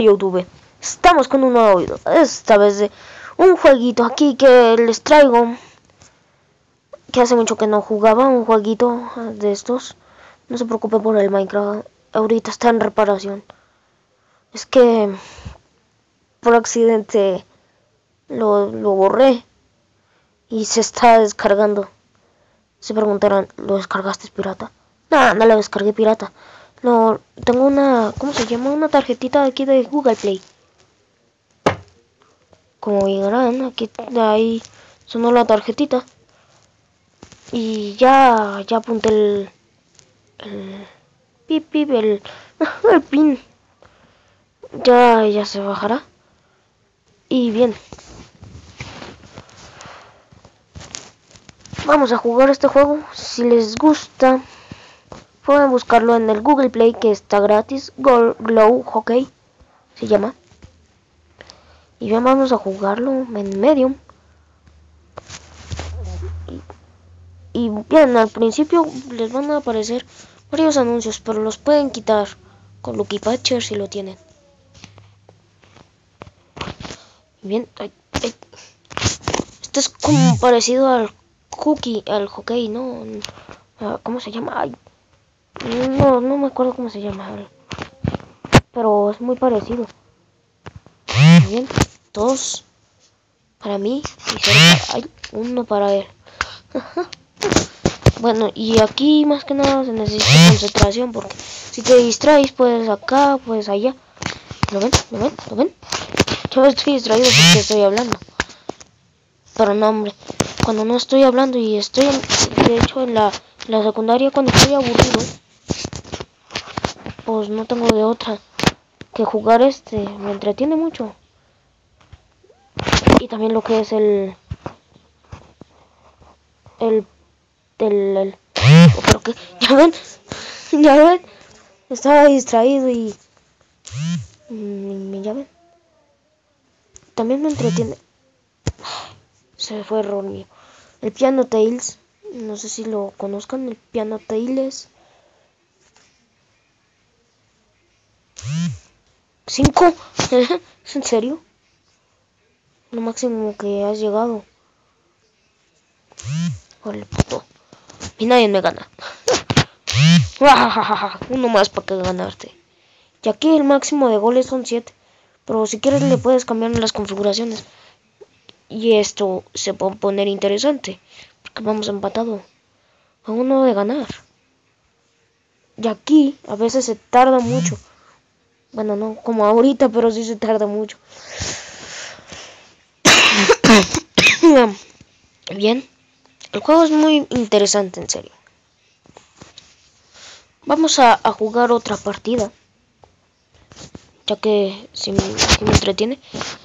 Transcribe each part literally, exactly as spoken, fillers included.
YouTube, estamos con un nuevo video, esta vez de un jueguito aquí que les traigo, que hace mucho que no jugaba, un jueguito de estos. No se preocupe por el Minecraft, ahorita está en reparación. Es que por accidente lo, lo borré y se está descargando. Se preguntarán, ¿lo descargaste pirata? No, no lo descargué pirata. No, tengo una, ¿cómo se llama? Una tarjetita aquí de Google Play. Como verán, aquí ahí sonó la tarjetita. Y ya, ya apunté el, el pip pip, el, el pin. Ya, ya se bajará. Y bien. Vamos a jugar este juego. Si les gusta, pueden buscarlo en el Google Play, que está gratis. Glow Hockey se llama. Y bien, vamos a jugarlo en Medium. Y, y bien, al principio les van a aparecer varios anuncios, pero los pueden quitar con Lucky Patcher si lo tienen. Bien, ay, ay. Esto es como parecido al cookie, al hockey, ¿no? ¿Cómo se llama? Ay, no, no me acuerdo cómo se llama. Pero es muy parecido. Bien, dos para mí y cero para... Ay, uno para él. Bueno, y aquí más que nada se necesita concentración, porque si te distraes puedes acá, puedes allá. ¿Lo ven? ¿Lo ven? ¿Lo ven? Yo estoy distraído porque estoy hablando. Pero no, hombre, cuando no estoy hablando y estoy, en, de hecho, en la, la secundaria, cuando estoy aburrido, pues no tengo de otra que jugar este, me entretiene mucho. Y también lo que es el, el, el, el oh, pero que, ya ven, ya ven, estaba distraído y, y ya ven, también me entretiene. Se fue error mío. El Piano Tales, no sé si lo conozcan, el Piano Tales. ¿Cinco? ¿Es en serio? Lo máximo que has llegado. Vale, puto. Y nadie me gana. Uno más para que ganarte. Y aquí el máximo de goles son siete. Pero si quieres le puedes cambiar las configuraciones. Y esto se puede poner interesante. Porque vamos empatado a uno de ganar. Y aquí a veces se tarda mucho. Bueno, no como ahorita, pero sí se tarda mucho. Bien. El juego es muy interesante, en serio. Vamos a, a jugar otra partida. Ya que si me, si me entretiene.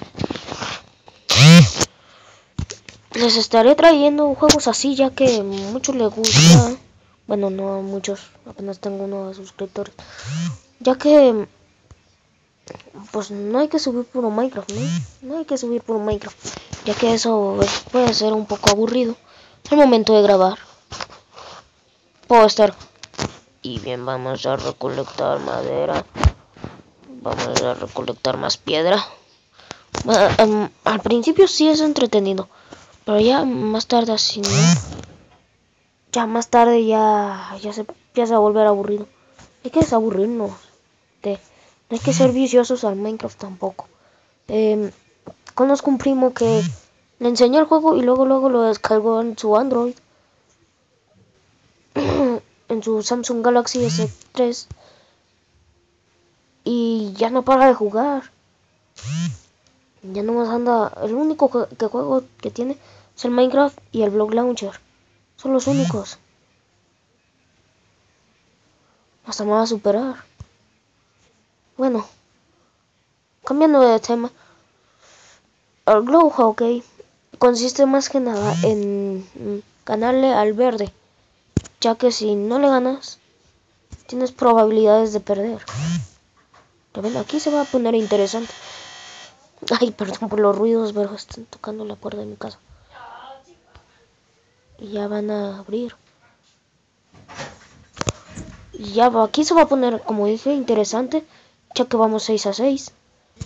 Les estaré trayendo juegos así, ya que a muchos les gusta. Bueno, no a muchos, apenas tengo unos suscriptores. Ya que, pues no hay que subir puro Minecraft, ¿no? No hay que subir puro Minecraft. Ya que eso puede ser un poco aburrido al momento de grabar. Puedo estar. Y bien, vamos a recolectar madera. Vamos a recolectar más piedra. Bueno, um, al principio sí es entretenido. Pero ya más tarde así, ¿no? Ya más tarde ya, ya se empieza a volver aburrido. Hay que desaburrirnos. De, no hay que ser viciosos al Minecraft tampoco. Eh, conozco un primo que le enseñó el juego y luego luego lo descargó en su Android. En su Samsung Galaxy S tres. Y ya no para de jugar. Ya no más anda. El único que, que juego que tiene es el Minecraft y el Block Launcher. Son los únicos. Hasta me va a superar. Bueno, cambiando de tema. El Glow Hockey consiste más que nada en ganarle al verde. Ya que si no le ganas, tienes probabilidades de perder. ¿Lo ven? Aquí se va a poner interesante. Ay, perdón por los ruidos, pero están tocando la puerta de mi casa. Y ya van a abrir. Y ya va, aquí se va a poner, como dije, interesante. Ya que vamos seis a seis.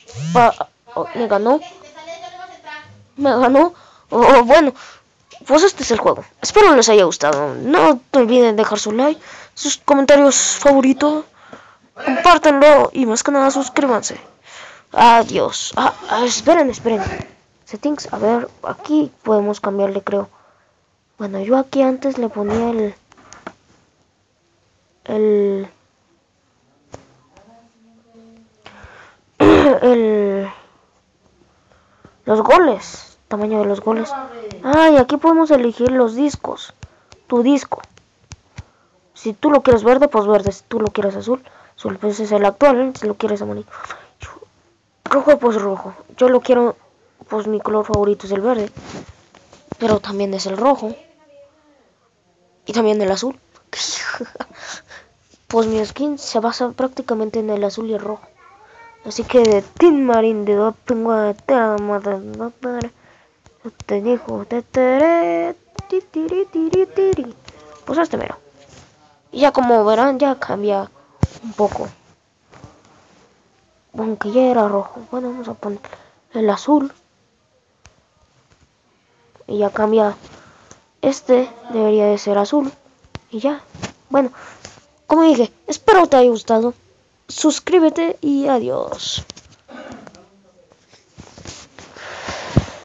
Pa oh, me ganó. Me ganó. Oh, bueno, pues este es el juego. Espero les haya gustado. No te olviden dejar su like, sus comentarios favoritos. Compártanlo y más que nada suscríbanse. Adiós. Ah, ah, esperen, esperen. Settings, a ver, aquí podemos cambiarle, creo. Bueno, yo aquí antes le ponía el... El... el... Los goles. Tamaño de los goles. Ah, y aquí podemos elegir los discos. Tu disco. Si tú lo quieres verde, pues verde. Si tú lo quieres azul, azul. Pues es el actual, ¿eh? Si lo quieres amarillo. Rojo, pues rojo. Yo lo quiero, pues mi color favorito es el verde. Pero también es el rojo. Y también el azul. Pues mi skin se basa prácticamente en el azul y el rojo. Así que de Team Marine de Doping te digo, te tere, pues este mero. Y ya como verán, ya cambia un poco. Aunque ya era rojo. Bueno, vamos a poner el azul. Y ya cambia. Este debería de ser azul. Y ya. Bueno, como dije, espero te haya gustado. Suscríbete y adiós.